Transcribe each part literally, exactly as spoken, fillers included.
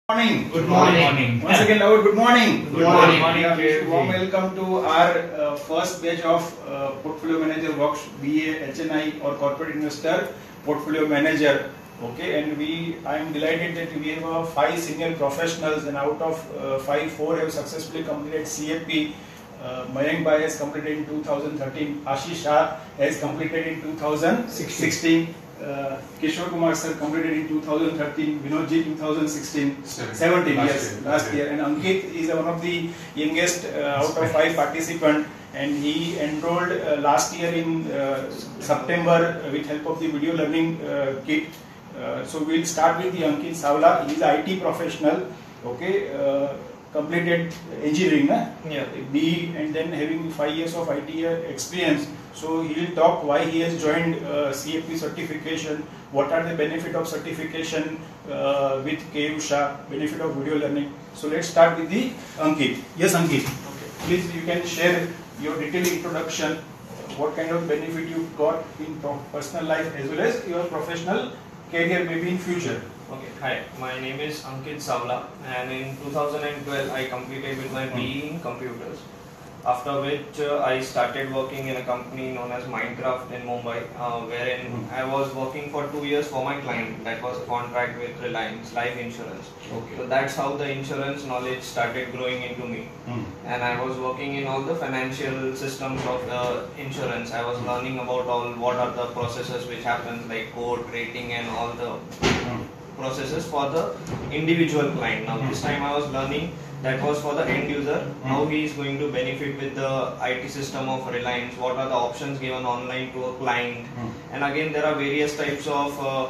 Morning. Good morning. morning. Once again, loud good morning. Good morning. morning. Yeah, warm welcome to our uh, first batch of uh, portfolio manager works, B A, H N I or corporate investor portfolio manager. Okay, and we, I am delighted that we have uh, five senior professionals, and out of uh, five, four have successfully completed C F P. Uh, Mayank has completed in two thousand thirteen. Ashish Shah has completed in two thousand sixteen. Uh, Kishore Kumar sir completed in two thousand thirteen, Vinod two thousand sixteen, seventeen, last yes, year. last year. And Ankit is one of the youngest uh, out of five participants, and he enrolled uh, last year in uh, September with help of the video learning uh, kit. Uh, so we'll start with the Ankit Savla. He is an I T professional, okay, uh, completed engineering, na? Yeah. B, and then having five years of I T experience. So he will talk why he has joined uh, C F P certification, what are the benefit of certification uh, with Keyur, Shah, benefit of video learning. So let's start with the Ankit. Yes, Ankit. Okay. Please, you can share your detailed introduction, what kind of benefit you got in personal life as well as your professional career maybe in future. Okay, hi, my name is Ankit Savla, and in two thousand twelve I completed with my B E in computers, after which uh, I started working in a company known as Minecraft in Mumbai, uh, wherein mm. I was working for two years for my client. That was a contract with Reliance Life Insurance. Okay. So that's how the insurance knowledge started growing into me. Mm. And I was working in all the financial systems of the insurance. I was mm. learning about all what are the processes which happen, like code, rating and all the mm. processes for the individual client. Now this time I was learning that was for the end user, mm. how he is going to benefit with the I T system of Reliance, what are the options given online to a client, mm. and again there are various types of uh,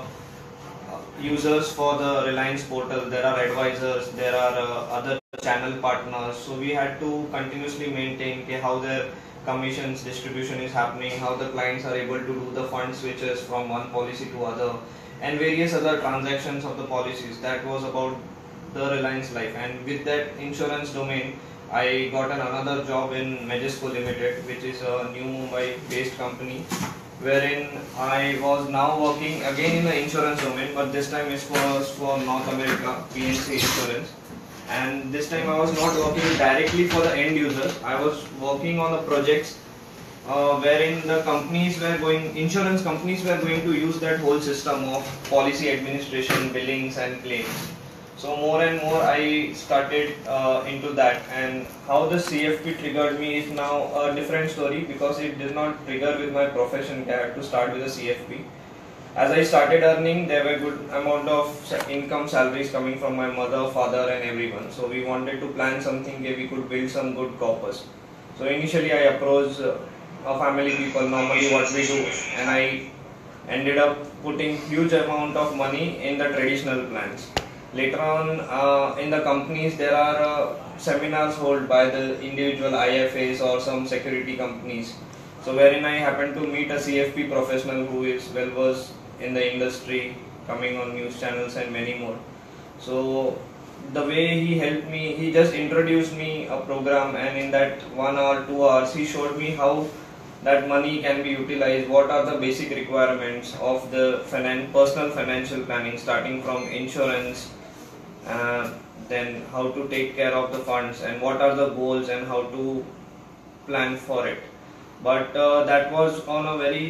users for the Reliance portal. There are advisors, there are uh, other channel partners, so we had to continuously maintain okay, how their commissions distribution is happening, how the clients are able to do the fund switches from one policy to other, and various other transactions of the policies. That was about the Reliance Life. And with that insurance domain, I got an another job in Majesco Limited, which is a new Mumbai based company, wherein I was now working again in the insurance domain, but this time it was for North America, P N C Insurance. And this time I was not working directly for the end users, I was working on the projects Uh, wherein the companies were going, insurance companies were going to use that whole system of policy administration, billings and claims. So more and more I started uh, into that, and how the C F P triggered me is now a different story, because it did not trigger with my profession. I had to start with a C F P. As I started earning, there were good amount of income salaries coming from my mother, father and everyone. So we wanted to plan something where we could build some good corpus. So initially I approached uh, a family people, normally what we do, and I ended up putting huge amount of money in the traditional plans. Later on uh, in the companies there are uh, seminars held by the individual I F As or some security companies, so wherein I happened to meet a C F P professional who is well versed in the industry, coming on news channels and many more. So the way he helped me, he just introduced me a program, and in that one hour, two hours he showed me how that money can be utilized, what are the basic requirements of the finan personal financial planning, starting from insurance, uh, then how to take care of the funds and what are the goals and how to plan for it. But uh, that was on a very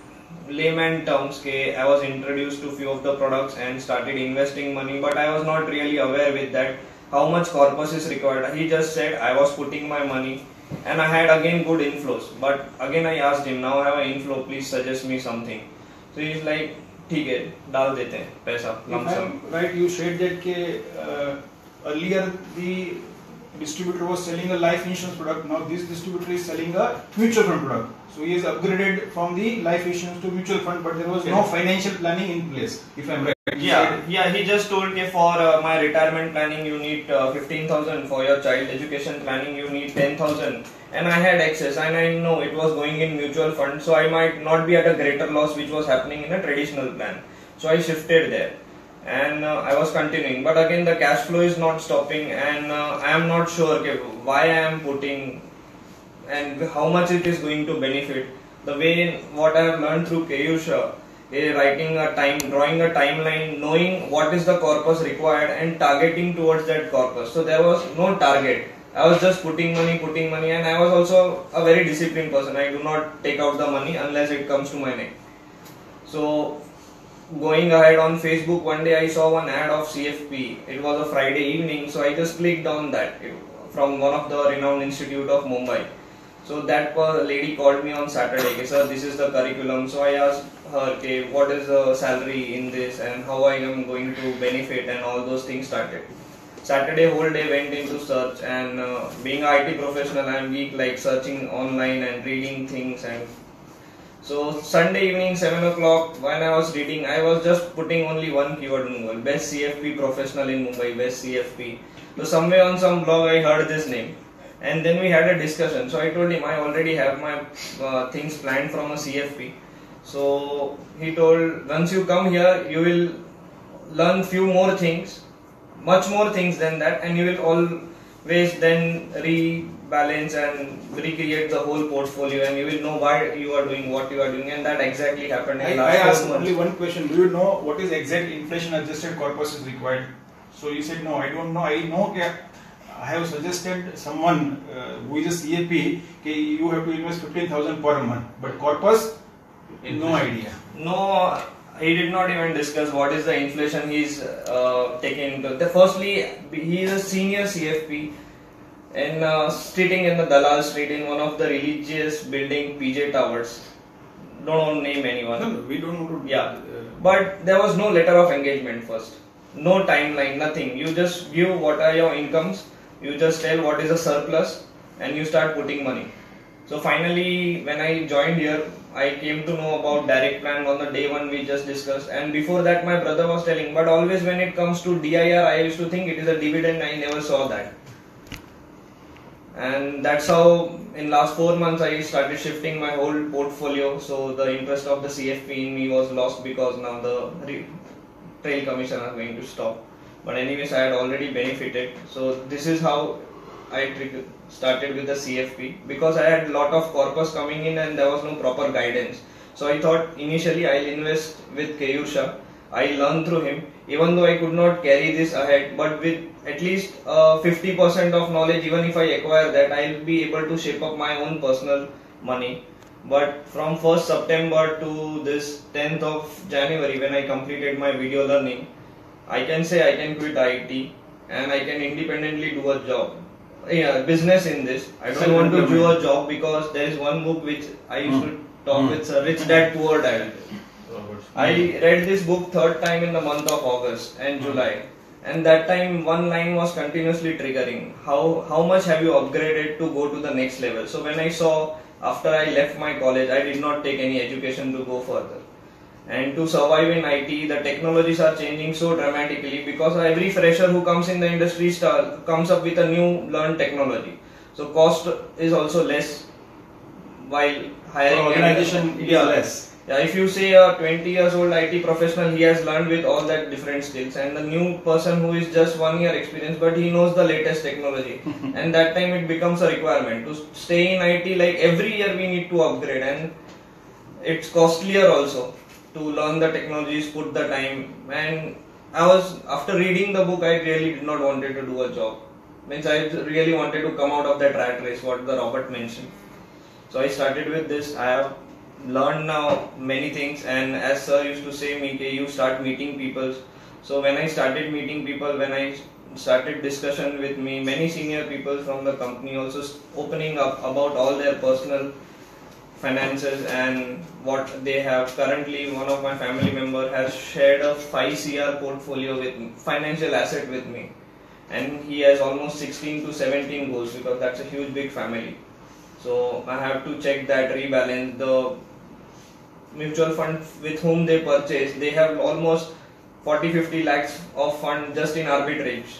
layman terms. Okay, I was introduced to few of the products and started investing money, but I was not really aware with that how much corpus is required. He just said I was putting my money, and I had again good inflows, but again I asked him, now I have an inflow, please suggest me something. So he's like, ठीक है, डाल देते हैं पैसा, lump sum. Right, you said that के, uh, earlier the distributor was selling a life insurance product, now this distributor is selling a mutual fund product. So he is upgraded from the life insurance to mutual fund, but there was okay. no financial planning in place, if I am right. Yeah, yeah, he just told me for uh, my retirement planning you need uh, fifteen thousand, for your child education planning you need ten thousand, and I had access, and I know it was going in mutual fund, so I might not be at a greater loss which was happening in a traditional plan. So I shifted there, and uh, I was continuing, but again the cash flow is not stopping, and uh, I am not sure okay, why I am putting and how much it is going to benefit. The way what I have learned through Keyur, eh, writing a time, drawing a timeline, knowing what is the corpus required and targeting towards that corpus. So there was no target. I was just putting money, putting money, and I was also a very disciplined person. I do not take out the money unless it comes to my neck. So going ahead on Facebook, one day I saw one ad of C F P. It was a Friday evening, so I just clicked on that from one of the renowned institute of Mumbai. So that lady called me on Saturday, okay, sir, this is the curriculum. So I asked her, okay, what is the salary in this and how I am going to benefit, and all those things started. Saturday whole day went into search, and uh, being an I T professional, I am weak like searching online and reading things. And so Sunday evening seven o'clock when I was reading, I was just putting only one keyword in Google, best C F P professional in Mumbai, best C F P. So somewhere on some blog I heard this name, and then we had a discussion. So I told him I already have my uh, things planned from a C F P. So he told, once you come here you will learn few more things, much more things than that, and you will always then rebalance and recreate the whole portfolio, and you will know why you are doing what you are doing. And that exactly happened in I, I last asked four months. only one question. Do you know what is exact inflation adjusted corpus is required? So you said no, I don't know. I know that I have suggested someone uh, who is a C A P, okay, you have to invest fifteen thousand per month, but corpus, no idea. No, he did not even discuss what is the inflation he is uh, taking into. The firstly, he is a senior C F P in uh, sitting in the Dalal Street in one of the religious building P J Towers. Don't want to name anyone. No, no, we don't want to. Yeah, uh, but there was no letter of engagement first. No timeline, nothing. You just give what are your incomes. You just tell what is a surplus, and you start putting money. So finally, when I joined here, I came to know about direct plan on the day one we just discussed, and before that my brother was telling, but always when it comes to D I R, I used to think it is a dividend. I never saw that, and that's how in last four months I started shifting my whole portfolio. So the interest of the C F P in me was lost because now the trail commission are going to stop. But anyways, I had already benefited. So this is how I started with the C F P, because I had a lot of corpus coming in and there was no proper guidance. So I thought initially I'll invest with Keyur Shah. I learned through him, even though I could not carry this ahead, but with at least uh, fifty percent of knowledge, even if I acquire that, I'll be able to shape up my own personal money. But from first September to this tenth of January, when I completed my video learning, I can say I can quit I T and I can independently do a job. Yeah, business in this. I don't want to do a job, because there is one book which I used to talk with Sir, Rich Dad Poor Dad. I read this book third time in the month of August and July, and that time one line was continuously triggering. How how much have you upgraded to go to the next level? So when I saw after I left my college, I did not take any education to go further. And to survive in I T, the technologies are changing so dramatically, because every fresher who comes in the industry start, comes up with a new learned technology. So cost is also less while hiring. So organization is yeah, less. Yeah, if you say a twenty years old I T professional, he has learned with all that different skills, and the new person who is just one year experience, but he knows the latest technology, and that time it becomes a requirement to stay in I T. Like every year we need to upgrade, and it's costlier also to learn the technologies, put the time. And I was, after reading the book, I really did not wanted to do a job. Means I really wanted to come out of that rat race, what the Robert mentioned. So I started with this. I have learned now many things, and as sir used to say me, you start meeting people. So when I started meeting people, when I started discussion with me, many senior people from the company also opening up about all their personal finances and what they have. Currently, one of my family member has shared a five crore portfolio with me, financial asset with me, and he has almost sixteen to seventeen goals, because that's a huge big family. So I have to check that, rebalance the mutual fund with whom they purchase. They have almost forty to fifty lakhs of fund just in arbitrage.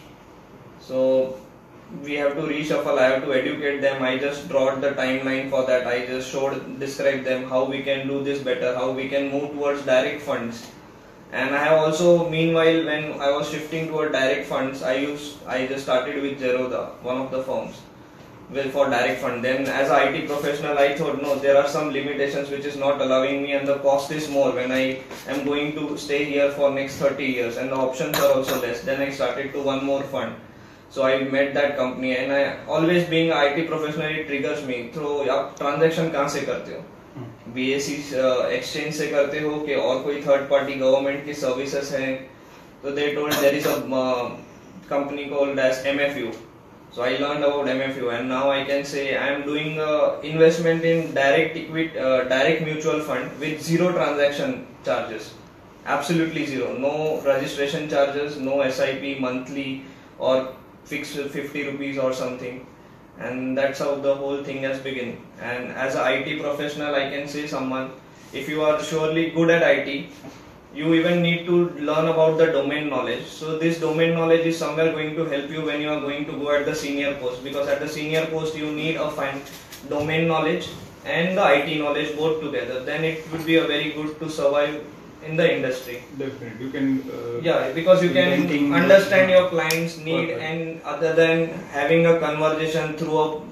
So we have to reshuffle, I have to educate them. I just drawed the timeline for that. I just showed, described them how we can do this better, how we can move towards direct funds. And I have also, meanwhile, when I was shifting toward direct funds, I used, I just started with Zerodha, one of the firms. well, for direct fund. Then as a I T professional, I thought no, there are some limitations which is not allowing me, and the cost is more when I am going to stay here for next thirty years, and the options are also less. Then I started to one more fund. So I met that company, and I always being a I T professional, it triggers me. So आप transaction कहाँ से करते हो? B A C exchange से करते हो कि और कोई third party government की services हैं? So they told there is a uh, company called as M F U. So I learned about M F U, and now I can say I am doing uh, investment in direct equity, uh, direct mutual fund with zero transaction charges, absolutely zero, no registration charges, no S I P monthly or fixed fifty rupees or something, and that's how the whole thing has begun. And as an I T professional, I can say someone, if you are surely good at I T, you even need to learn about the domain knowledge. So this domain knowledge is somewhere going to help you when you are going to go at the senior post, because at the senior post you need a fine domain knowledge and the I T knowledge both together. Then it would be a very good to survive in the industry. Definitely, you can. Uh, yeah, because you can understand your client's need, perfect. And other than having a conversation through a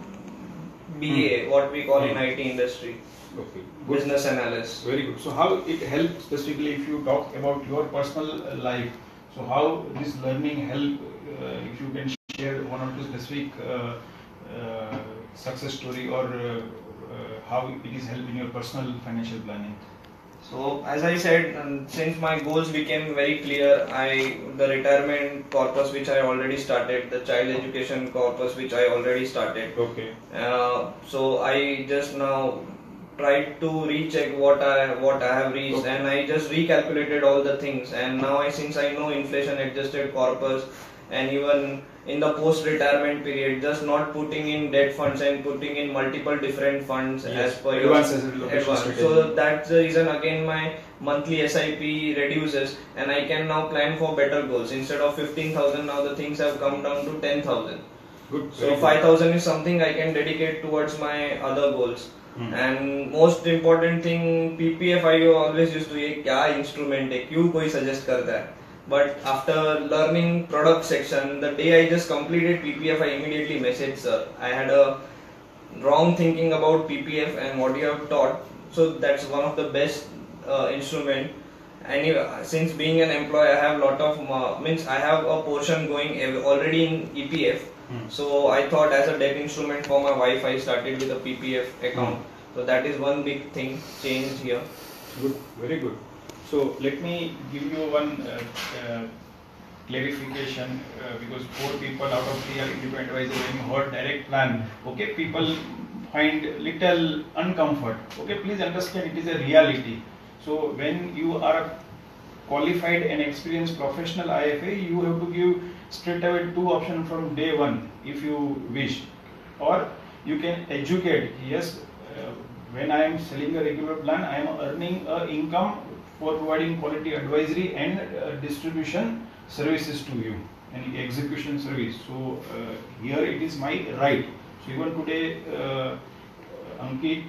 B A, hmm. what we call hmm. in I T industry. Okay. Business analyst. Very good. So how it helps specifically if you talk about your personal life? So how this learning help? Uh, if you can share one or two specific uh, uh, success story, or uh, uh, how it is help in your personal financial planning. So as I said, um, since my goals became very clear, I the retirement corpus which I already started, the child education corpus which I already started. Okay. Uh, so I just now tried to recheck what I what I have reached, okay. And I just recalculated all the things, and now I since I know inflation adjusted corpus, and even in the post retirement period, just not putting in debt funds and putting in multiple different funds, yes, as per advance your advance. So that's the reason again my monthly S I P reduces, and I can now plan for better goals. Instead of fifteen thousand, now the things have come down to ten thousand. Good. So five thousand is something I can dedicate towards my other goals. Hmm. And most important thing, P P F I always used to ये क्या instrument है, क्यों कोई suggest करता है? But after learning product section, the day I just completed P P F, I immediately messaged sir. I had a wrong thinking about P P F and what you have taught. So that's one of the best uh, instrument. And since being an employee, I have lot of uh, means I have a portion going already in E P F. Hmm. So I thought as a debt instrument for my wife, I started with a P P F account. Hmm. So that is one big thing changed here. Good, very good. So let me give you one uh, uh, clarification uh, because four people out of three are independent advisor. When you heard direct plan, okay, people find little uncomfort. Okay, please understand it is a reality. So when you are a qualified and experienced professional I F A, you have to give straight away two options from day one if you wish, or you can educate. Yes, uh, when I am selling a regular plan, I am earning a income for providing quality advisory and uh, distribution services to you and execution service. So uh, here it is my right. So even today uh, Ankit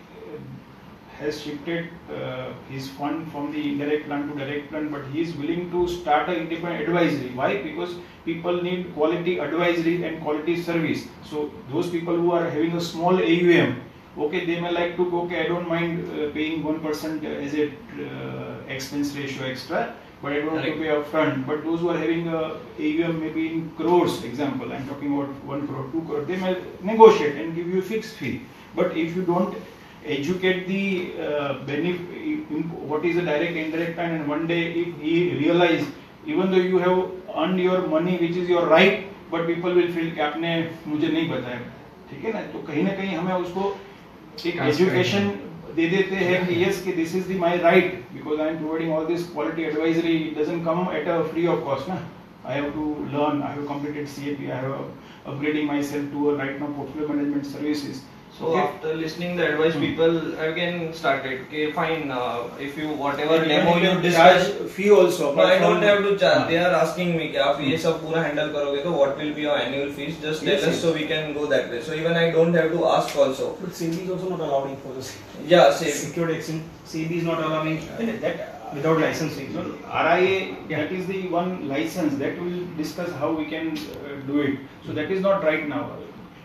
has shifted uh, his fund from the indirect plan to direct plan, but he is willing to start an independent advisory. Why? Because people need quality advisory and quality service. So those people who are having a small A U M, okay, they may like to go, okay, I don't mind uh, paying one percent as a uh, expense ratio extra, but I don't want to pay upfront. But those who are having a A U M maybe in crores, example, I'm talking about one crore, two crore, they may negotiate and give you a fixed fee. But if you don't educate the uh, benefit, what is a direct indirect plan, and one day if he realize, even though you have earned your money which is your right, but people will feel कि आपने मुझे नहीं बताया, ठीक है ना? तो कहीं ना कहीं हमें उसको एक एजुकेशन दे देते हैं कि yes कि this is the my right because I am providing all this quality advisory. It doesn't come at a free of cost, na? I have to learn. I have completed C A P. I have upgrading myself to a right now portfolio management services. So okay. After listening the advice, hmm. people again started. Okay, fine. Uh, if you whatever demo you discuss, fee also. No, I don't have to charge. They are asking me कि आप ये सब पूरा handle करोगे तो what will be your annual fees? Just tell yes, us yes. so we can go that way. So even I don't have to ask also. But C B is also not allowing for this. Yeah, same. Secured exchange. C B is not allowing that without licensing. So R I A, yeah. that is the one license that we will discuss how we can uh, do it. So that is not right now.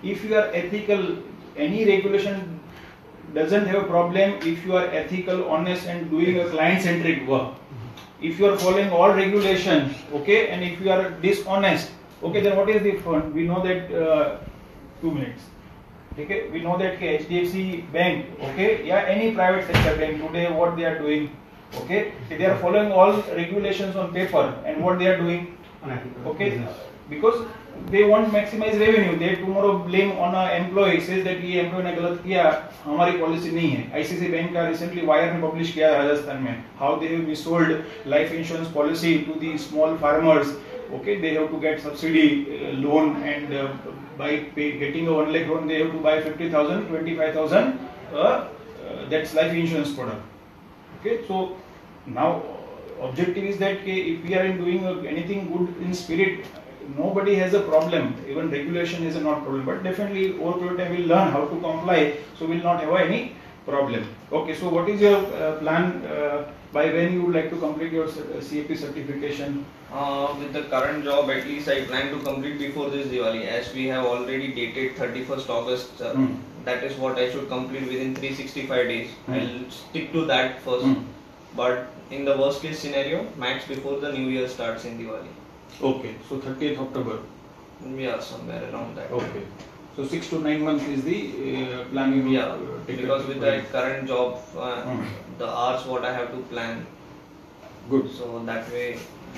if you are ethical, any regulation doesn't have a problem if you are ethical, honest and doing a client-centric work. If you are following all regulations, okay, and if you are dishonest, okay, then what is the fun? We know that, uh, two minutes, okay, we know that H D F C bank, okay, yeah, any private sector bank today, what they are doing, okay, they are following all regulations on paper, and what they are doing, okay, because they want maximize revenue. They tomorrow blame on a employee, says that ये employee ने गलत किया, हमारी policy नहीं है. I C I C I bank का recently wire में publish किया राजस्थान में, how they have sold life insurance policy to the small farmers. Okay, they have to get subsidy uh, loan, and uh, by pay, getting a one lakh loan, they have to buy fifty thousand, twenty-five thousand. Uh, uh, that's life insurance product. Okay, so now objective is that if we are in doing anything good in spirit, nobody has a problem. Even regulation is a not problem, but definitely over period time will learn how to comply, so will not have any problem. Okay, so what is your uh, plan? Uh, by when you would like to complete your C A P certification? Uh, with the current job, at least I plan to complete before this Diwali, as we have already dated thirty-first August. Uh, mm. That is what I should complete within three hundred sixty-five days. Mm. I'll stick to that first. Mm. But in the worst case scenario, max before the new year starts in Diwali. Okay, so thirtieth October. Yeah, somewhere around that. Okay, so six to nine months is the uh, plan you yeah, uh, take because with the current job, uh, mm. the hours what I have to plan. Good. So that way.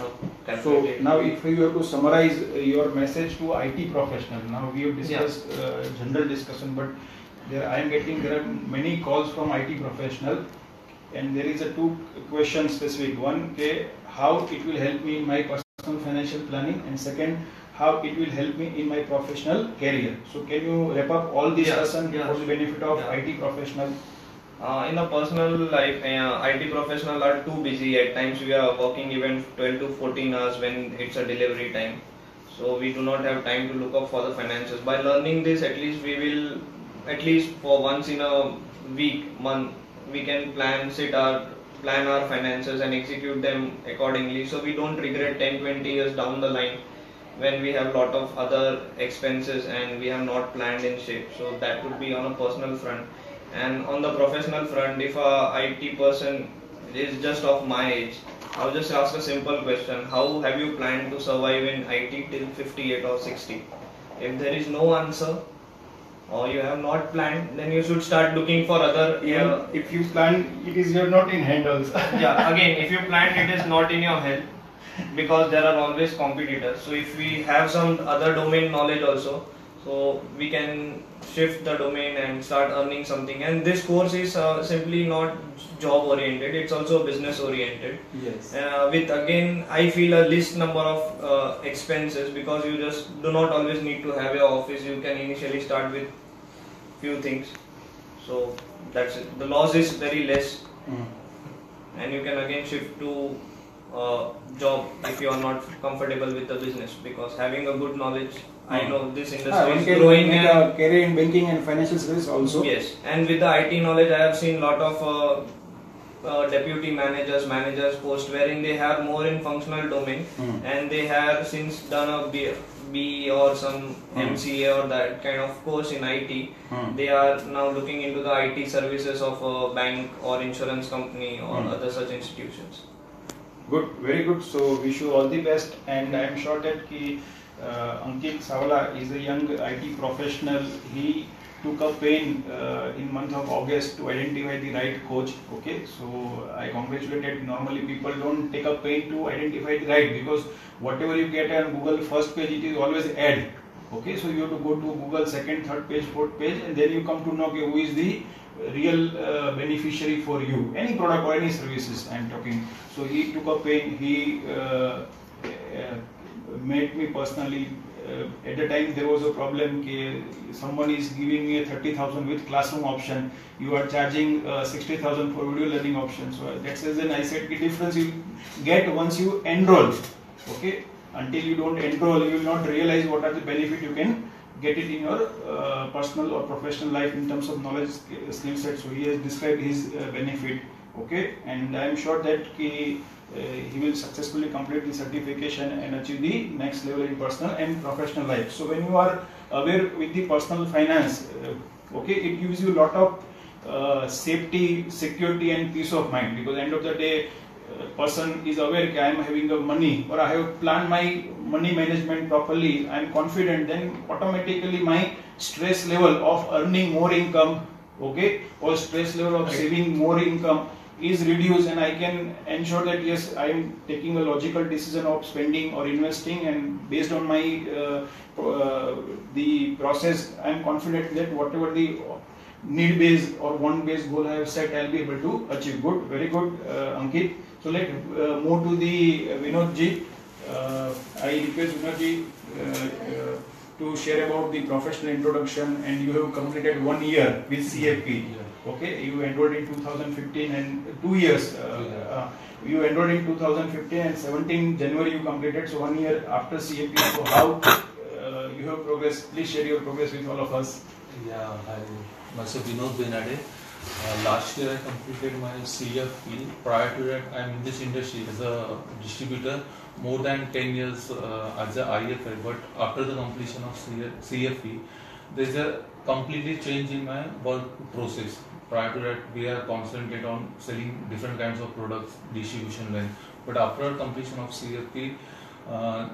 So now, if you have to summarize your message to I T professional, now we have discussed yeah. uh, general discussion, but there I am getting there are many calls from I T professional, and there is a two question specific. One, okay, how it will help me in my personal financial planning, and second, how it will help me in my professional career. So can you wrap up all this yeah. lesson yeah. for the benefit of yeah. I T professional? Uh, in a personal life, uh, I T professionals are too busy. At times we are working even twelve to fourteen hours when it's a delivery time. So we do not have time to look up for the finances. By learning this, at least we will, at least for once in a week, month, we can plan, sit our, plan our finances and execute them accordingly. So we don't regret ten, twenty years down the line when we have lot of other expenses and we have not planned in shape. So that would be on a personal front. And on the professional front, if a I T person is just of my age, I'll just ask a simple question: how have you planned to survive in I T till fifty-eight or sixty? If there is no answer, or you have not planned, then you should start looking for other. Uh, if you plan, it is you're not in hand also. Yeah, again, if you plan, it is not in your head, because there are always competitors. So if we have some other domain knowledge also, so we can shift the domain and start earning something. And this course is uh, simply not job oriented, it's also business oriented. Yes. Uh, with again, I feel a list number of uh, expenses, because you just do not always need to have your office. You can initially start with few things. So that's it. The loss is very less, mm. and you can again shift to uh, job if you are not comfortable with the business, because having a good knowledge, I know this industry ah, is can growing. Make a career in banking and financial service also. Yes, and with the I T knowledge, I have seen lot of uh, uh, deputy managers, managers post wherein they have more in functional domain, mm. and they have since done a B, B or some mm. M C A or that kind of course in I T. Mm. They are now looking into the I T services of a bank or insurance company or mm. other such institutions. Good, very good. So wish you all the best, and I am sure that ki, uh, Ankit Savla is a young I T professional. He took a pain uh, in month of August to identify the right coach. Okay, so I congratulated. Normally people don't take a pain to identify the right, because whatever you get on Google first page, it is always ad. Okay, so you have to go to Google second, third page, fourth page, and then you come to know okay, who is the real uh, beneficiary for you, any product or any services I am talking. So he took a pain. He uh, uh, met me personally. Uh, at the time there was a problem that someone is giving me a thirty thousand with classroom option, you are charging uh, sixty thousand for video learning option. So that's the reason I said the difference you get once you enroll. Okay, until you don't enroll, you will not realize what are the benefit you can get it in your uh, personal or professional life in terms of knowledge, skill set. So he has described his uh, benefit. Okay, and I am sure that he, uh, he will successfully complete the certification and achieve the next level in personal and professional life. So when you are aware with the personal finance, uh, okay, it gives you a lot of uh, safety, security and peace of mind, because end of the day, uh, person is aware that I am having a money, or I have planned my money management properly, I am confident, then automatically my stress level of earning more income, okay, or stress level of saving more income is reduced, and I can ensure that yes, I am taking a logical decision of spending or investing, and based on my uh, uh, the process, I am confident that whatever the need based or want based goal I have set, I will be able to achieve. Good, very good, uh, Ankit. So let uh, move to the uh, Vinod ji. Uh, I request Vinod ji uh, uh, to share about the professional introduction, and you have completed one year with C F P. Okay, you enrolled in two thousand fifteen and two years. Uh, uh, you enrolled in two thousand fifteen and seventeen January you completed. So one year after C F P. So how uh, you have progressed? Please share your progress with all of us. Yeah, hi. Myself Vinod Benade. Uh, last year I completed my C F P. Prior to that, I am in this industry as a distributor more than ten years uh, as a I F A. But after the completion of C F P, there is a completely change in my work process. Prior to that, we are concentrated on selling different kinds of products, distribution line. But after completion of C F P, uh,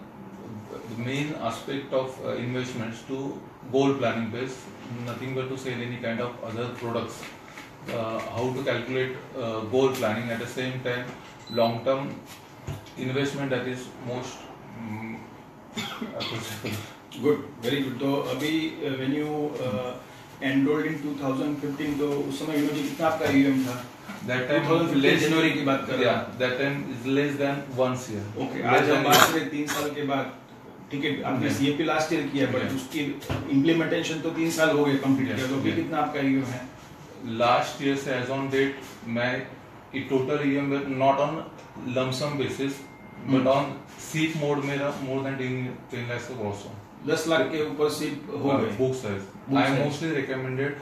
the main aspect of uh, investments to goal planning based, nothing but to sell any kind of other products. Uh, how to calculate uh, goal planning, at the same time long term investment, that is most um, appreciable. Good, very good. So अभी uh, when you uh, enrolled in two thousand fifteen, तो उस समय विनोद जी कितना आपका E M था? That time two thousand fifteen जनवरी की बात कर रहा हूँ. Yeah, that time is less than one year. Okay, आज हम बात करें तीन साल के बाद. ठीक है, आपने C F P last year किया, but उसकी इम्प्लीमेंटेशन तो तीन साल हो गए कंप्लीट किया. तो अभी कितना आपका E M है? Last year से as on date, मैं total E M not on lump sum basis, but on seat mode मेरा more than ten lakhs of also. दस लाख के ऊपर सीट हो गए. Book size. I mostly recommended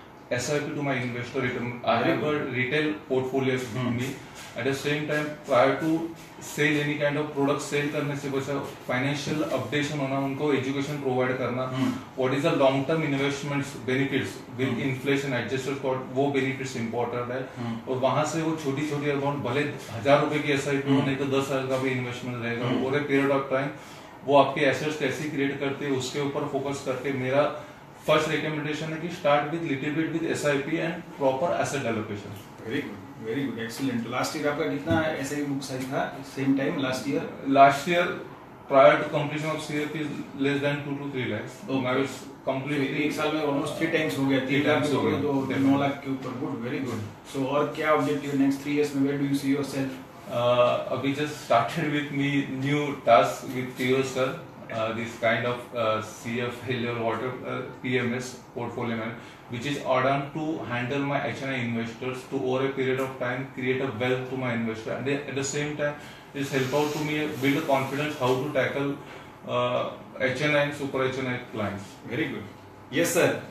S I P to my investor. I have a retail portfolio with me. At the same time, prior to sell any kind of product, sell करने से वैसा financial updation होना, उनको education provide करना, what is the long term investments benefits with inflation adjusted cost, वो benefits important है. और वहाँ से वो छोटी छोटी amount, भले हजार रुपए की S I P हो, नहीं तो दस हजार का भी investment रहेगा. over a period of time वो आपके assets कैसे create करते हैं उसके ऊपर focus करके मेरा first recommendation है कि start with little bit with S I P and proper asset allocation. Very good. Very good, excellent. Last year आपका कितना S I P book size था? Same time last year? Last year, prior to completion of C F P, is less than two to three lakhs. Okay. I was completely एक साल में almost three times हो गया. तीन लाख हो गया तो नौ लाख के ऊपर. Good, very good. So और क्या objective next three years में? Where do you see yourself? Uh, अभी just started with me new task with Keyur sir. Uh, this kind of uh, C F A L one water uh, P M S portfolio man, which is ordered to handle my H N I investors to over a period of time create a wealth to my investor, and at the same time it help out to me build a confidence how to tackle uh, H N I and super H N I clients. Very good. Yes sir.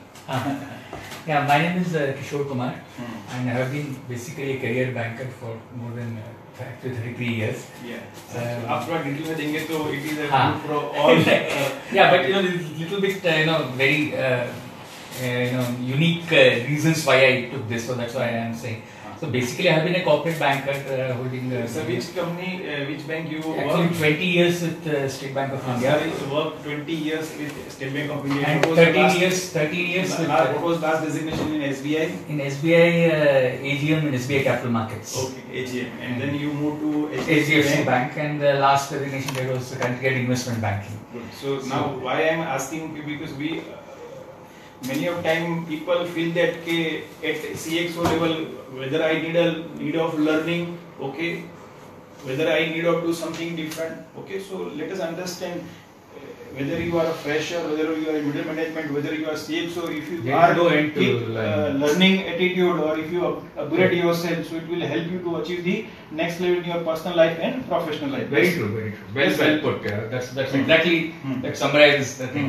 Yeah, my name is uh, Kishore Kumar, hmm. and I have been basically a career banker for more than uh, actually thirty-three years. Yeah. Um, After all detail में देंगे तो it is a हाँ. good for all. uh, yeah, but you know, there's little bit uh, you know very uh, uh, you know unique uh, reasons why I took this, so that's why I am saying. So basically, I have been a corporate banker uh, holding. Uh, so which company, uh, which bank you actually worked? twenty years with uh, State Bank of India. Sorry, you worked twenty years with State Bank of India. And thirteen years, thirteen years with. Last, what was last designation in S B I? In S B I, uh, A G M and S B I Capital Markets. Okay, A G M, and then you moved to H D F C Bank, and the last designation there was currently at investment banking. Good. So, so now why I am asking, because we. Uh, Many of time people feel that ke, at C X O level, whether I need a need of learning, okay, whether I need to do something different, okay. So let us understand uh, whether you are a fresher, whether you are in middle management, whether you are C X O. If you there are no keep, uh, learning attitude, or if you upgrade yourself, so it will help you to achieve the next level in your personal life and professional life. Very true, very true. Well, yes, well put. Yeah. That's that's mm. exactly mm. that summarizes the thing. Mm.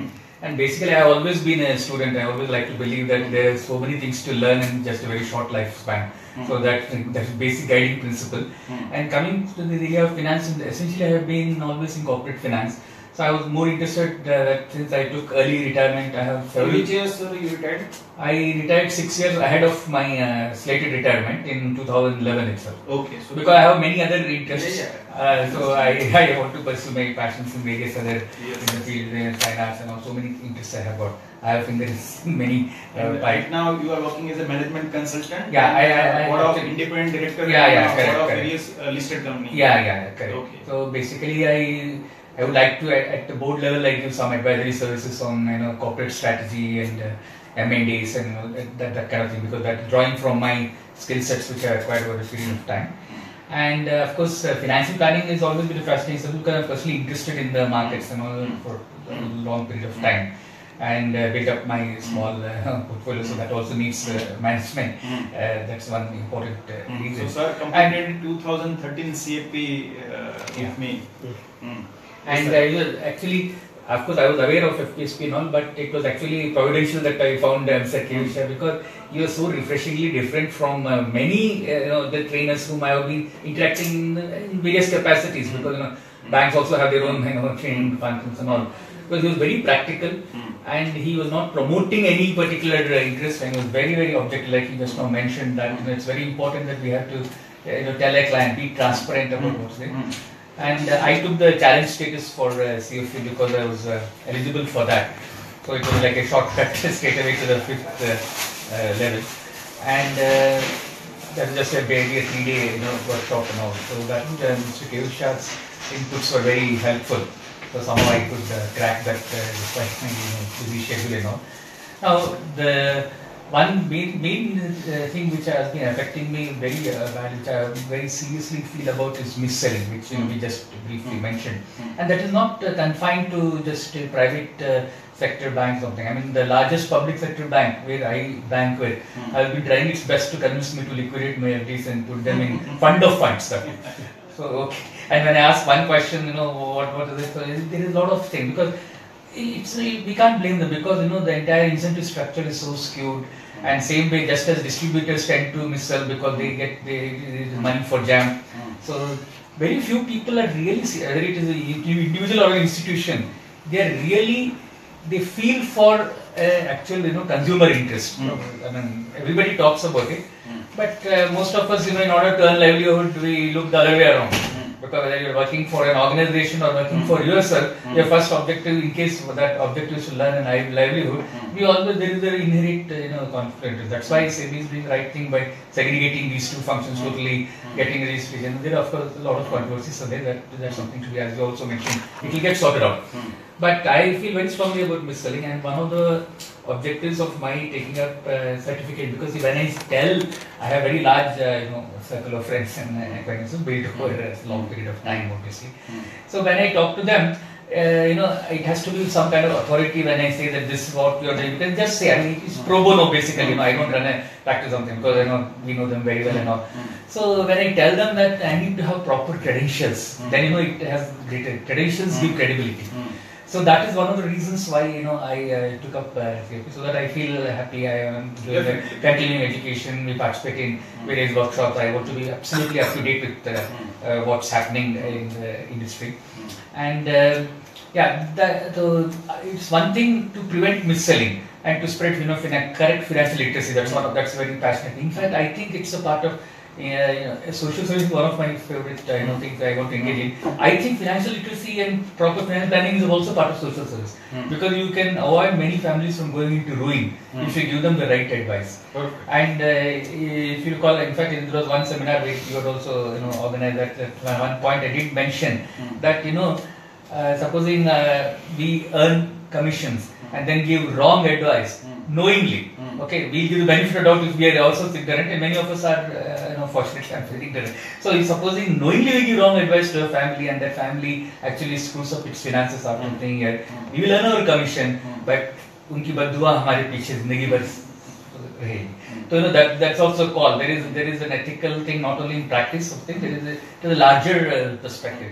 And basically, I've always been a student. I always like to believe that there are so many things to learn in just a very short lifespan. Mm. So that that's basic guiding principle. Mm. And coming to the area of finance, essentially, I have been always in corporate finance. So I was more interested uh, that since I took early retirement, I have several. Which years sir, you retired? I retired six years ahead of my uh, slated retirement in two thousand eleven itself. Okay. So because I have many other interests, yeah, yeah. Uh, so I, I want to pursue my passions in various other yes. in the field, in fine arts and all. So many interests I have got. I have fingers in many. Uh, right now you are working as a management consultant. Yeah, I, I, I board of independent director. Yeah, yeah, board correct, of correct. various uh, listed companies. Yeah, yeah, correct. Okay. So basically, I. I would like to, at, at the board level, like give some advisory services on you know corporate strategy and uh, M and As and you know, that, that kind of thing, because that drawing from my skill sets which I acquired over a period of time. And uh, of course, uh, financial planning has always been a fascinating subject because I'm personally interested in the markets and all for a long period of time, and uh, built up my small uh, portfolio. So that also needs uh, management. Uh, that's one important uh, reason. So sir completed in two thousand thirteen C F A uh, yeah. with me. Mm. And uh, you know, actually, of course, I was aware of F P S P and all, but it was actually providential that I found uh, Mister Keyur, because you are so refreshingly different from uh, many uh, you know the trainers whom I have been interacting in, in various capacities. Mm. Because you know banks also have their own you know training functions and all. Because he was very practical, mm. and he was not promoting any particular uh, interest, and he was very very objective, like he just now mentioned that you know, it's very important that we have to uh, you know tell a client, be transparent about what's there. Mm. And uh, I took the challenge status for uh, C F A because I was uh, eligible for that. So it was like a shortcut straight away to the fifth uh, uh, level. And uh, that was just a barely a three-day you know, workshop and all. So that uh, Mister Keyur's inputs were very helpful. So somehow I could uh, crack that uh, despite my you know, busy schedule and all. Now the one main, main uh, thing which has been affecting me very uh, bad, which I very seriously feel about is mis-selling, which you know, we just briefly mentioned. And that is not uh, confined to just a private uh, sector bank or something. I mean, the largest public sector bank where I bank with, has been trying its best to convince me to liquidate my F Ds and put them in fund of funds. So, okay. And when I ask one question, you know, what, what is it? So there is a lot of things, because it's, we can't blame them, because you know the entire incentive structure is so skewed. And same way, just as distributors tend to mis-sell because they get the money for jam. So very few people are really, whether it is an individual or an institution, they are really, they feel for uh, actual you know consumer interest. Mm. I mean, everybody talks about it, mm. but uh, most of us, you know, in order to earn livelihood, we look the other way around. Mm. Because whether you're working for an organization or working mm. for yourself, mm. your first objective, in case that objective is to learn a livelihood, mm. we always, there is an inherent uh, you know conflict. That's why S E B is doing the right thing by segregating these two functions mm. totally, mm. getting registration. There are of course a lot of controversies, so there that that's something to be, as you also mentioned, it will get sorted out. Mm. But I feel very strongly about mis-selling, and one of the objectives of my taking up uh, certificate, because when I tell, I have very large uh, you know circle of friends and uh, acquaintances built over a long period of time, obviously. Mm. So when I talk to them, uh, you know, it has to be some kind of authority when I say that this is what you are doing. You can just say, I mean, it's pro bono basically. You know, I don't run a practice something because I know we know them very well and all. Mm. So when I tell them that I need to have proper credentials, mm. then you know it has greater credentials, mm. give credibility. Mm. So that is one of the reasons why you know I uh, took up uh, C F A, so that I feel happy. I am doing a continuing education. We participate in various workshops. I want to be absolutely up to date with uh, uh, what's happening in the industry. And uh, yeah, that, the, it's one thing to prevent mis-selling and to spread you know correct financial literacy. That's one. Of, that's very passionate. In fact, I think it's a part of. Uh, you know, social service is one of my favorite uh, you know, things I want to engage in. I think financial literacy and proper financial planning is also part of social service, mm. because you can avoid many families from going into ruin mm. if you give them the right advice. Perfect. And uh, if you recall, in fact, there was one seminar where you had also you know organized that. At one point, I did mention mm. that you know, uh, supposing uh, we earn commissions mm. and then give wrong advice mm. knowingly. Mm. Okay, we give the benefit of doubt if we are also ignorant, and many of us are. Uh, Fortunately, I'm very ignorant. So, supposing knowingly we give wrong advice to a family, and that family actually screws up its finances after mm. paying it, mm. we will earn our commission, mm. but unki badduआ हमारे पीछे जिंदगी भर रहेगी. So, you know that that's also a call. There is there is an ethical thing not only in practice of things. There is a, there is a larger uh, perspective.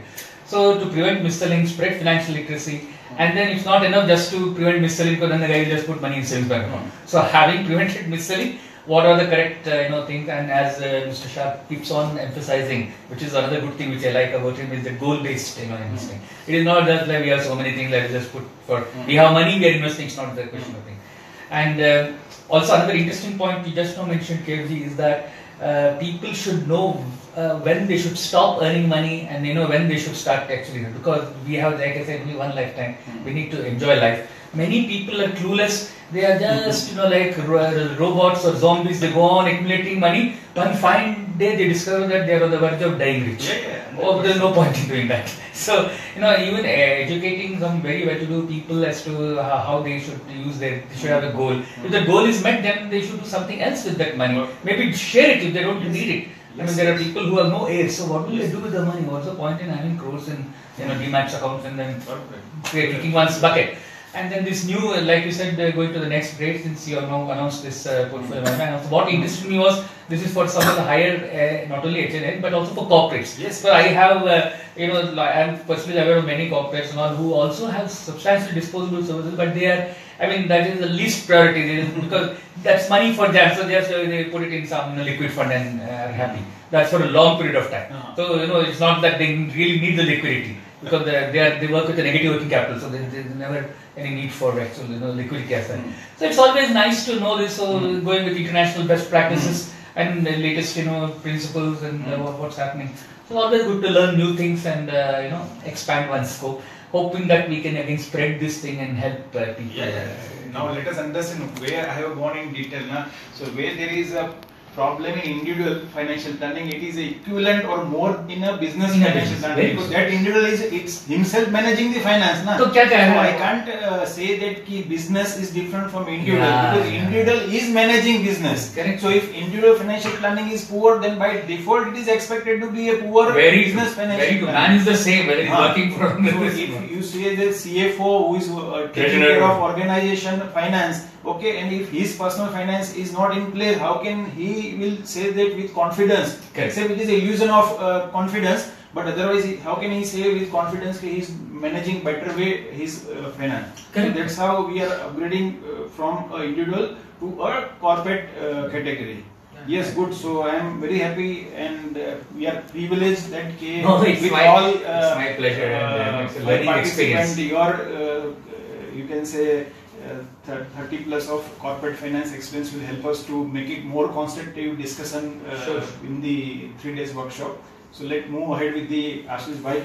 So to prevent mis-selling, spread financial literacy, and then it's not enough just to prevent mis-selling because then the guy will just put money in savings bank account. So having prevented mis-selling, what are the correct uh, you know things? And as uh, Mister Shah keeps on emphasizing, which is another good thing which I like about him, is the goal-based you know investing. It is not just like we have so many things that we just put for we have money we are investing. It's not the question of thing. And uh, also another interesting point you just now mentioned, K F G, is that uh, people should know uh, when they should stop earning money and you know when they should start actually, because we have, like I said, only one lifetime. We need to enjoy life. Many people are clueless. They are just you know like ro robots or zombies. They go on accumulating money. One fine day they discover that they are on the verge of dying rich. Yeah, yeah. Oh, there's no point in doing that. So you know, even uh, educating some very well-to-do people as to uh, how they should use their, they should have a goal. If the goal is met, then they should do something else with that money. Maybe share it if they don't need it. I mean, there are people who have no heirs. So what will they do with the money? What's the point in having crores in you know demat accounts and then kicking one's bucket? And then this new, like you said, uh, going to the next grade, since you have now announced this uh, portfolio management. So what interested me was, this is for some of the higher, uh, not only H N I, but also for corporates. Yes. So I have, uh, you know, I am personally aware of many corporates and all who also have substantial disposable services, but they are, I mean, that is the least priority because that's money for them. So just uh, they put it in some you know, liquid fund and uh, are happy. That's for a long period of time. Uh-huh. So you know, it's not that they really need the liquidity because they are, they, are, they work with a negative working capital, so there is never any need for actual you know liquidity as well. Mm. So it's always nice to know this. So mm. going with international best practices mm. and the latest you know principles and mm. uh, what's happening. So always good to learn new things and uh, you know expand one's scope. Hoping that we can again spread this thing and help uh, people. Yeah, yeah. Now let us understand where I have gone in detail. Na? So where there is a problem in individual financial planning, it is equivalent or more in a business in financial a planning because that individual is it's himself managing the finance. Na? So, kya kya so I can't uh, say that ki business is different from individual yeah, because yeah. individual is managing business. Correct. So if individual financial planning is poor, then by default it is expected to be a poor very business good. financial Very good. planning. Man is the same whether he's Haan. working for So if you say the C F O who is uh, taking care of organization finance, okay, and if his personal finance is not in place, how can he will say that with confidence? Okay. Except it is a illusion of uh, confidence, but otherwise, how can he say with confidence that he is managing better way his uh, finance? So that's how we are upgrading uh, from uh, individual to a corporate uh, category. Yes, good. So I am very happy, and uh, we are privileged that K no, it's with my, all uh, it's my pleasure and uh, it's a learning experience. Your uh, you can say uh, thirty plus of corporate finance experience will help us to make it more constructive discussion uh, sure. in the three days workshop. So let's move ahead with the Ashish bhai.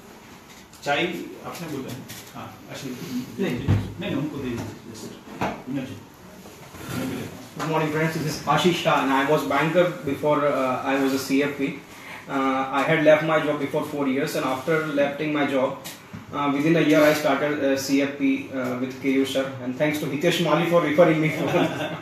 Chai आपने बोला है हाँ Ashish नहीं नहीं उनको दे दीजिए. Good morning friends, this is Ashish Shah and I was banker before uh, I was a C F P. Uh, I had left my job before four years and after leaving my job, uh, within a year I started uh, C F P uh, with Keyur sir, and thanks to Hitesh Mali for referring me. uh,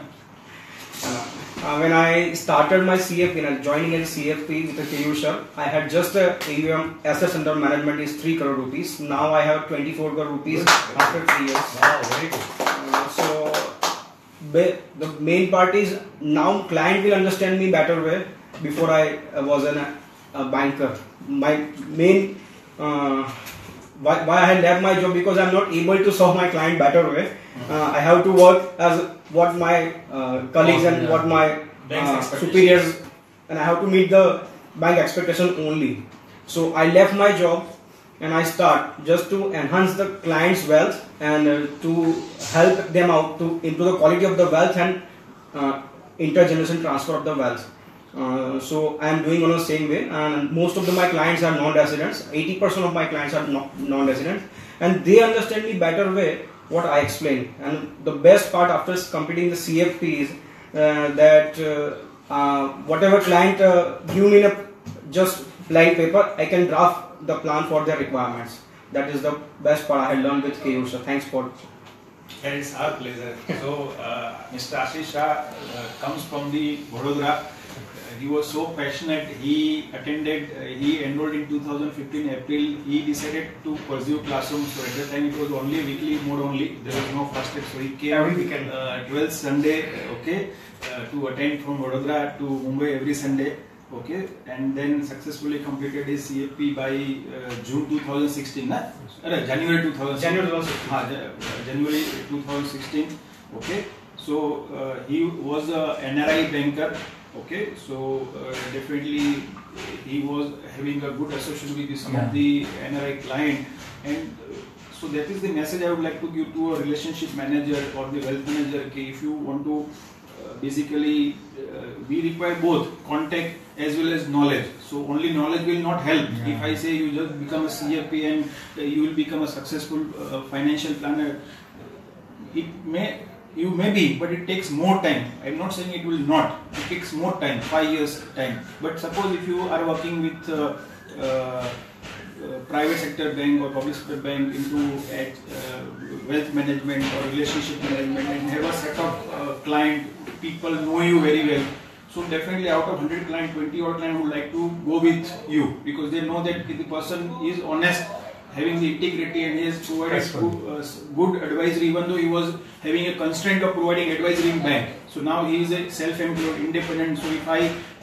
uh, when I started my C F P and joining as a C F P with Keyur sir, I had just a A U M assets under management is three crore rupees. Now I have twenty-four crore rupees after three years. Wow, very good. Uh, so the main part is now client will understand me better way. Before I was an, a banker. My main uh, why, why I had left my job because I'm not able to serve my client better way. Uh, I have to work as what my uh, colleagues and what my uh, superiors, and I have to meet the bank expectation only. So I left my job and I start just to enhance the client's wealth and uh, to help them out to improve the quality of the wealth and uh, intergeneration transfer of the wealth. Uh, so I am doing on the same way, and most of the, my clients are non-residents. eighty percent of my clients are non-residents, and they understand me better way what I explain. And the best part after completing the C F P is uh, that uh, uh, whatever client uh, give me in a just blank paper, I can draft the plan for their requirements. That is the best part I had learned with Keyur. So thanks for. And it's our pleasure. So uh, Mister Ashish Shah uh, comes from the Vadodara. He was so passionate. He attended. Uh, he enrolled in two thousand fifteen April. He decided to pursue classroom. So at that time it was only weekly mode only. There was no first step. So he came every weekend. Uh, twelfth Sunday. Okay, uh, to attend from Vadodara to Mumbai every Sunday. Okay, and then successfully completed his C F P by uh, June two thousand sixteen, na? Uh, January two thousand sixteen. January twenty sixteen. Ah, Ja- uh, January two thousand sixteen. Okay, so uh, he was a N R I banker. Okay, so uh, definitely he was having a good association with some Yeah. of the N R I client, and uh, so that is the message I would like to give to a relationship manager or the wealth manager. Okay, if you want to uh, basically uh, we require both contact as well as knowledge. So only knowledge will not help. Yeah. If I say you just become a C F P and uh, you will become a successful uh, financial planner, it may you may be, but it takes more time. I am not saying it will not. It takes more time, five years time. But suppose if you are working with uh, uh, uh, private sector bank or public sector bank into uh, wealth management or relationship management and have a set of uh, client, people know you very well. So definitely out of one hundred clients, twenty odd clients would like to go with you because they know that the person is honest, having the integrity, and he has provided good, uh, good advisory, even though he was having a constraint of providing advisory in bank. So now he is a self-employed, independent. So if I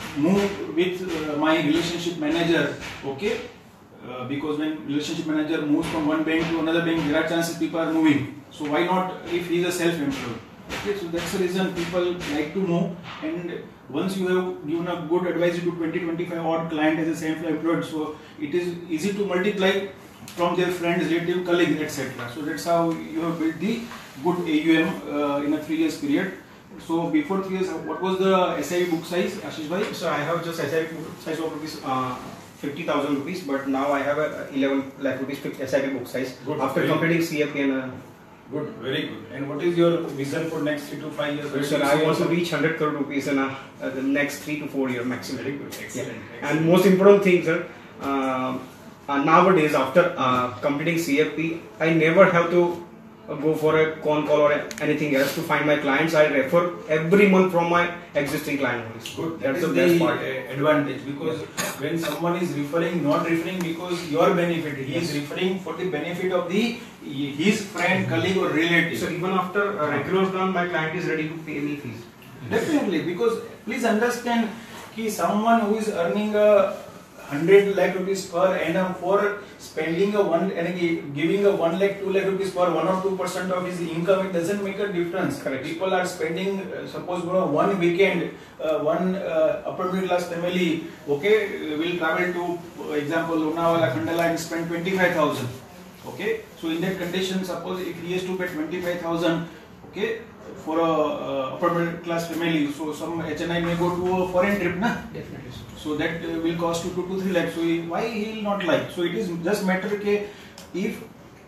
move with uh, my relationship manager, okay, uh, because when relationship manager moves from one bank to another bank, there are chances people are moving. So why not if he is a self-employed? Okay, so that's the reason people like to move. And once you have given a good advice to twenty to twenty-five odd client as a self-employed, so it is easy to multiply from their friends, relative, colleagues, et cetera. So that's how you have built the good A U M uh, in a three years period. So before three years, what was the S I P book size, Ashish bhai? So I have just S I P book size of rupees uh, fifty thousand rupees, but now I have a eleven lakh rupees S I P book size Good. after Very completing C F P and. Uh, Good, very good. And what is your vision for next three to five years? Where Sir, do you I see want to yourself? reach one hundred crore rupees in uh, uh, the next three to four years maximum. Very good, excellent. Yeah. excellent. And most important thing, sir, uh, uh, nowadays after uh, completing C F P, I never have to uh, go for a con call or anything else to find my clients. I refer every month from my existing client list. Good. That That's is the best the part. uh, advantage, because when someone is referring, not referring because your benefit, he is referring for the benefit of the his friend, colleague or relative. So even after uh, regular plan, my client is ready to pay me fees. Definitely, because please understand कि someone who is earning a hundred lakh rupees per annum for spending a one and giving a one lakh, two lakh rupees per one or two percent of his income, it doesn't make a difference. Correct. People are spending, uh, suppose you know, one weekend, uh, one uh, upper middle class family, okay, will travel to, for example, Lonavala, Kandivali and spend twenty-five thousand. Okay, so in that condition, suppose if he has to pay twenty-five thousand, okay, for a uh, upper middle class family, so some H N I may go to a foreign trip, na? Definitely. So that uh, will cost you two to three lakhs. So he, why he will not like? So it is just matter ke if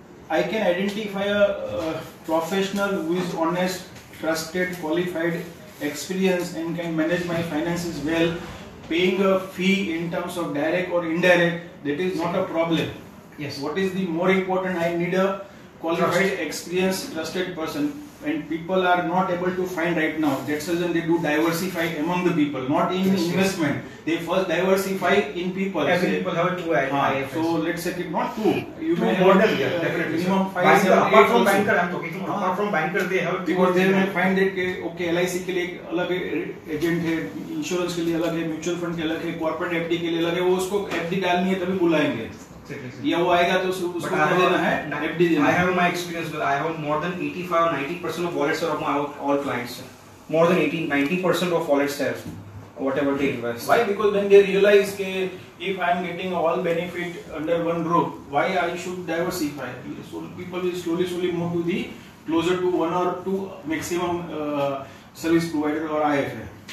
I can identify a uh, professional who is honest, trusted, qualified, experienced, and can manage my finances well, paying a fee in terms of direct or indirect, that is not a problem. Yes. What is the more important? I need a qualified, Trust. experienced, trusted person. And people are not able to find right now. That's the reason they do diversify among the people, not in Yes, yes. investment. They first diversify in people. Every Say, people have two I ah, I F S. so let's say it not two. You Two may have model, uh, yeah, definitely. minimum sir. five, Banker, seven, apart eight from also. banker, I'm talking about. हाँ. Apart from banker, they have two Because or they three may bank. find that कि okay L I C के लिए एक अलग agent है, insurance के लिए अलग है, म्यूचुअल फंड के अलग है, कॉर्पोरेट एफ डी के लिए अलग है, वो उसको एफ डी डालनी है तभी बुलाएंगे. या वो आएगा तो उसको But क्या I have, देना है? एफ डी देना I है. have my experience with I have more than eighty-five ninety percent of wallets are of my all, all clients. More than eighty ninety percent of wallets have whatever they invest. Why? Because when they realize that if I am getting all benefit under one roof, why I should diversify? So people will slowly, slowly move to the closer to one or two maximum uh, service provider or I F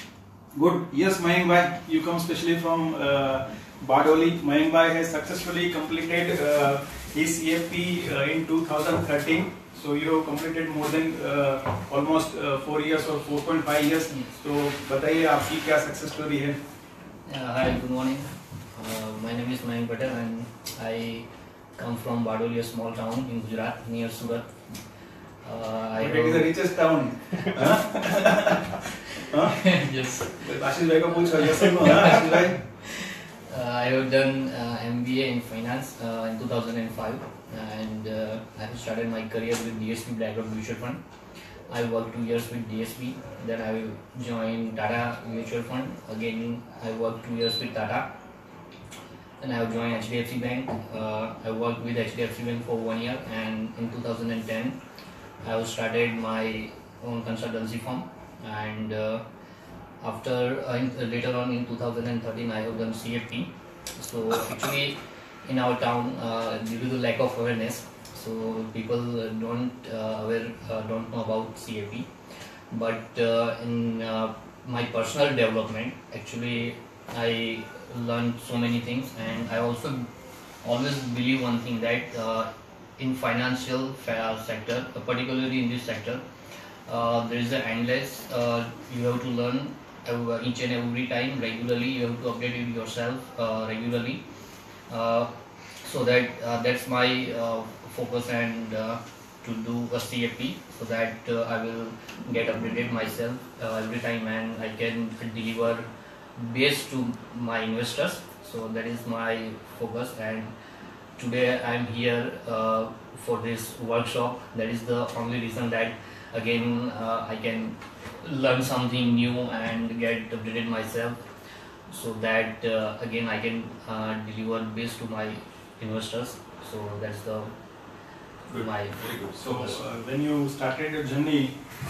A. Good. Yes, Mayank bhai, you come specially from uh, Bardoli. Mayank bhai has successfully completed uh, his C F P uh, in two thousand thirteen. So you have completed more than uh, almost uh, four years or four point five years. So बताइए आपकी क्या success story है? Uh, hi, good morning. Uh, my name is Mayank Patel and I come from Bardoli, a small town in Gujarat near Surat. Uh, I But it is the richest town. हाँ? हाँ? yes. आशीष भाई को पूछ yes or no? हाँ, आशीष भाई? Uh, I have done uh, M B A in finance uh, in two thousand five and uh, I have started my career with D S P Blackrock Mutual Fund. I worked two years with D S P. Then I joined Tata Mutual Fund. Again, I worked two years with Tata. Then I have joined H D F C Bank. Uh, I worked with H D F C Bank for one year, and in two thousand ten, I have started my own consultancy firm. And uh, after uh, in, uh, later on in two thousand thirteen, I have done C F P. So actually, in our town, uh, due to the lack of awareness, so people don't uh, aware uh, don't know about C A P. But uh, in uh, my personal development, actually I learned so many things, and I also always believe one thing, that uh, in financial sector, particularly in this sector, uh, there is an endless. Uh, you have to learn uh, each and every time regularly. You have to update yourself uh, regularly. Uh, so that uh, that's my uh, focus, and uh, to do a C F P, so that uh, I will get updated myself uh, every time, and I can deliver base to my investors. So that is my focus, and today I am here uh, for this workshop. That is the only reason, that again uh, I can learn something new and get updated myself, so that uh, again I can uh, deliver base to my investors. So that's the Good. my Very good. So uh, when you started your journey,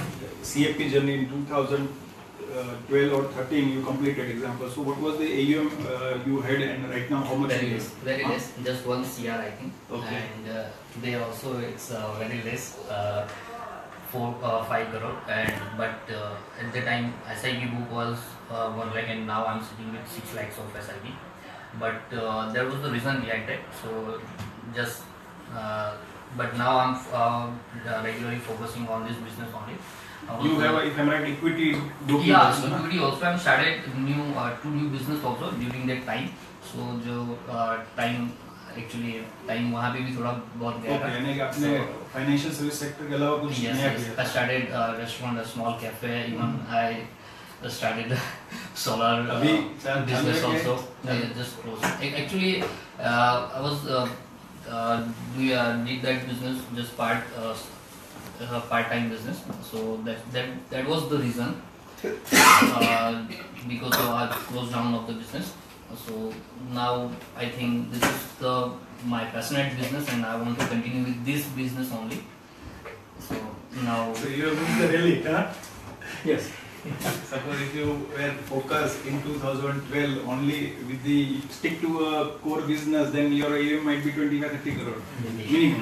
C F P journey in two thousand twelve or thirteen, you completed example. So what was the A U M uh, you had, and right now how much? very it less, is? very Huh? less, just one C R I think. Okay. And uh, today also it's uh, very less, uh, four uh, five crore. And but uh, at the time S I P book was uh, one lakh, and now I'm sitting with six lakhs of S I P. But uh, there was the reason behind it. So just uh, but now I'm uh, regularly focusing on this business only. You have, a, if I'm right, equity book. Yeah, also, no? equity also. I'm started new uh, two new business also during that time. So जो uh, time actually time वहाँ पे भी थोड़ा बहुत गया था. Okay, यानी कि आपने financial service sector के अलावा कुछ Yes, नया yes. किया I था? started a restaurant, a small cafe. Even I started solar uh, अभी चार business चालू है क्या? also. Yeah, just close. Ac- Actually, uh, I was uh, uh, we uh, did that business just part uh, uh, part-time business. So that that that was the reason, uh, because of our close down of the business. So now I think this is the my passionate business, and I want to continue with this business only. So now. So you have been the relic, huh? Yes. Suppose if you were focused in two thousand twelve only with the stick to a core business, then your A U M might be twenty-five to thirty crore minimum.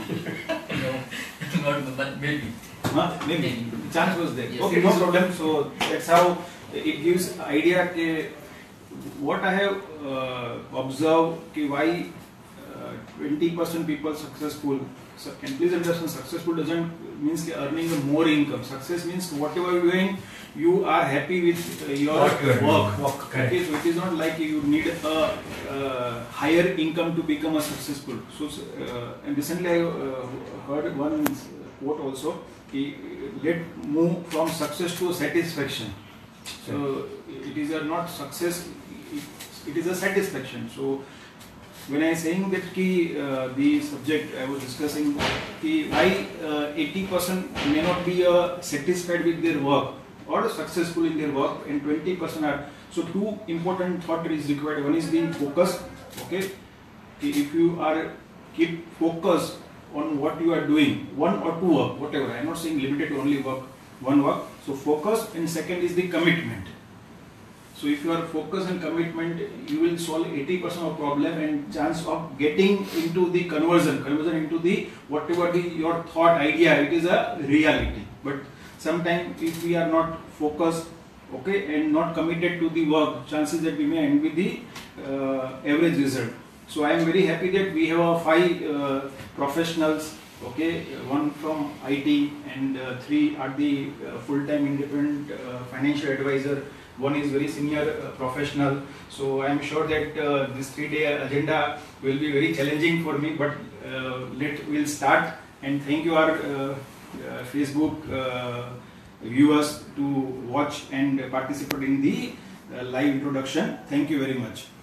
No, not but maybe. Huh? Maybe. Maybe. Chance was there. Yes, Okay, it no is. problem. So that's how it gives idea ke what I have uh, observed ki why uh, twenty percent people successful. So can please understand, successful doesn't means ki earning more income. Success means whatever you are doing, you are happy with uh, your What you are doing. work. Work, correct. Okay, so it is not like you need a uh, higher income to become a successful. So uh, and recently I uh, heard one quote also. Ki, let move from success to satisfaction. So it is a not success, it, it is a satisfaction. So when I am saying that ki, uh, the subject I was discussing, ki why uh, eighty percent may not be uh, satisfied with their work or successful in their work, and twenty percent are. So two important thought is required. One is the focus. Okay, ki if you are keep focus on what you are doing, one or two work, whatever. I am not saying limited to only work, one work. So focus, and second is the commitment. So if you are focused and commitment, you will solve eighty percent of problem, and chance of getting into the conversion, conversion into the whatever the your thought idea, it is a reality. But sometimes if we are not focused, okay, and not committed to the work, chances that we may end with the uh, average result. So I am very happy that we have uh, five uh, professionals, okay, one from I T, and uh, three are the uh, full-time independent uh, financial advisor. One is very senior uh, professional. So I am sure that uh, this three-day agenda will be very challenging for me. But uh, let we'll start. And thank you our uh, uh, Facebook uh, viewers to watch and participate in the uh, live introduction. Thank you very much.